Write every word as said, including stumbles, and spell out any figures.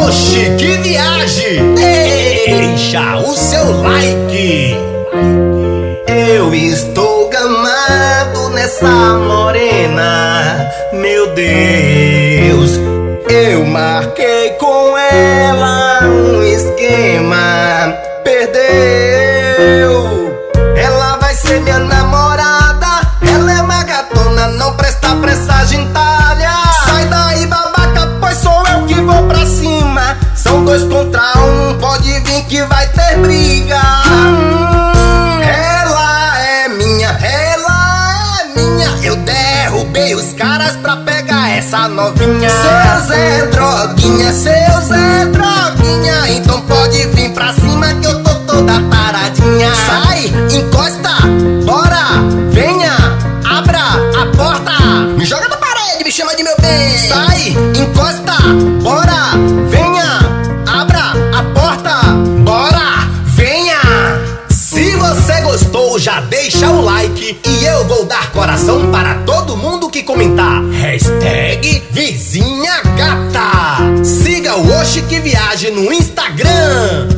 Oxi, que viagem! Deixa o seu like. Eu estou gamado nessa morena, meu Deus. Eu marquei com ela um esquema, perdeu. Ela vai ser minha namorada, ela é uma gatona, não presta presságem talha. Sai daí, babaca, pois sou eu que vou pra cima. São dois contra um, pode vir que vai ter briga. hum, Ela é minha, ela é minha. Eu derrubei os caras pra pegar essa novinha. Seu Zé Droguinha, seu Zé Droguinha, então pode vir pra cima que eu tô toda paradinha. Sai, encosta, bora, venha, abra a porta. Me joga na parede, me chama de meu bem. Sai, encosta, bora, venha, abra a porta, bora, venha. Se você gostou, já deixa o like e eu vou dar coração para todo mundo que comentar. Hashtag Vizinha Gata. Siga o Oxi que Viaje no Instagram.